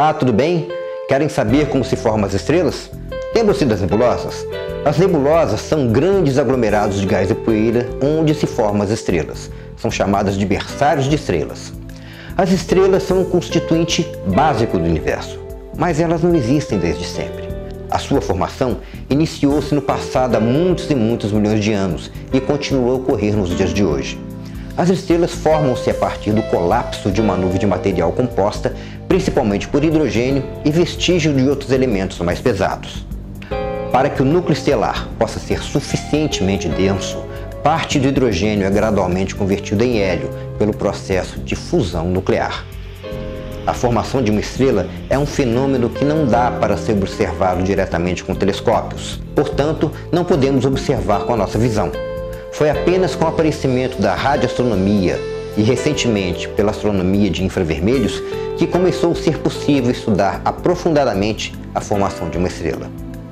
Olá, tudo bem? Querem saber como se formam as estrelas? Lembram-se das nebulosas? As nebulosas são grandes aglomerados de gás e poeira onde se formam as estrelas. São chamadas de berçários de estrelas. As estrelas são um constituinte básico do universo, mas elas não existem desde sempre. A sua formação iniciou-se no passado há muitos e muitos milhões de anos e continua a ocorrer nos dias de hoje. As estrelas formam-se a partir do colapso de uma nuvem de material composta principalmente por hidrogênio e vestígios de outros elementos mais pesados. Para que o núcleo estelar possa ser suficientemente denso, parte do hidrogênio é gradualmente convertido em hélio pelo processo de fusão nuclear. A formação de uma estrela é um fenômeno que não dá para ser observado diretamente com telescópios, portanto, não podemos observar com a nossa visão. Foi apenas com o aparecimento da radioastronomia e recentemente pela astronomia de infravermelhos que começou a ser possível estudar aprofundadamente a formação de uma estrela.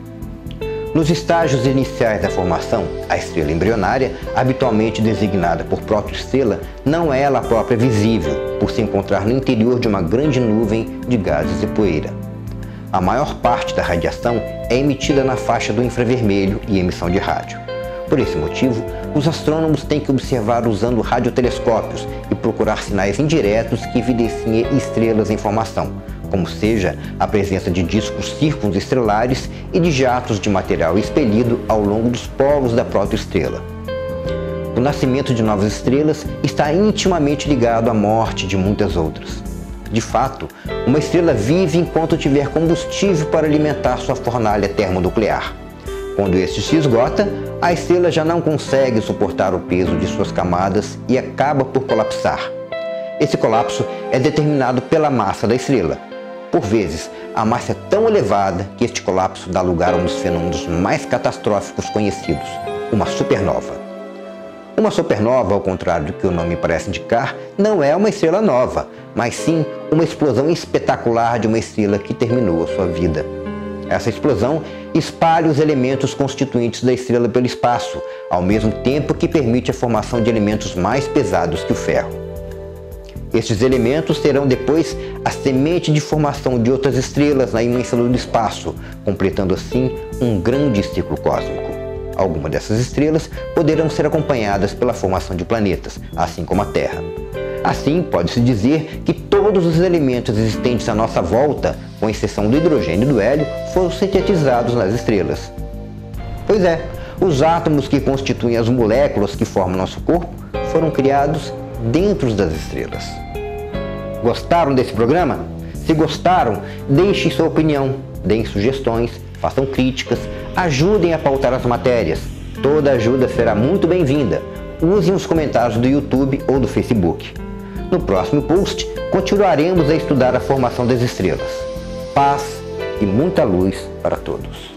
Nos estágios iniciais da formação, a estrela embrionária, habitualmente designada por protoestrela, não é ela própria visível, por se encontrar no interior de uma grande nuvem de gases e poeira. A maior parte da radiação é emitida na faixa do infravermelho e emissão de rádio. Por esse motivo, os astrônomos têm que observar usando radiotelescópios e procurar sinais indiretos que evidenciem estrelas em formação, como seja a presença de discos circunestelares e de jatos de material expelido ao longo dos polos da protoestrela. O nascimento de novas estrelas está intimamente ligado à morte de muitas outras. De fato, uma estrela vive enquanto tiver combustível para alimentar sua fornalha termonuclear. Quando este se esgota, a estrela já não consegue suportar o peso de suas camadas e acaba por colapsar. Esse colapso é determinado pela massa da estrela. Por vezes, a massa é tão elevada que este colapso dá lugar a um dos fenômenos mais catastróficos conhecidos, uma supernova. Uma supernova, ao contrário do que o nome parece indicar, não é uma estrela nova, mas sim uma explosão espetacular de uma estrela que terminou a sua vida. Essa explosão espalha os elementos constituintes da estrela pelo espaço, ao mesmo tempo que permite a formação de elementos mais pesados que o ferro. Estes elementos serão depois a semente de formação de outras estrelas na imensidão do espaço, completando assim um grande ciclo cósmico. Algumas dessas estrelas poderão ser acompanhadas pela formação de planetas, assim como a Terra. Assim, pode-se dizer que todos os elementos existentes à nossa volta, com exceção do hidrogênio e do hélio, foram sintetizados nas estrelas. Pois é, os átomos que constituem as moléculas que formam nosso corpo foram criados dentro das estrelas. Gostaram desse programa? Se gostaram, deixem sua opinião, deem sugestões, façam críticas, ajudem a pautar as matérias. Toda ajuda será muito bem-vinda. Usem os comentários do YouTube ou do Facebook. No próximo post, continuaremos a estudar a formação das estrelas. Paz e muita luz para todos.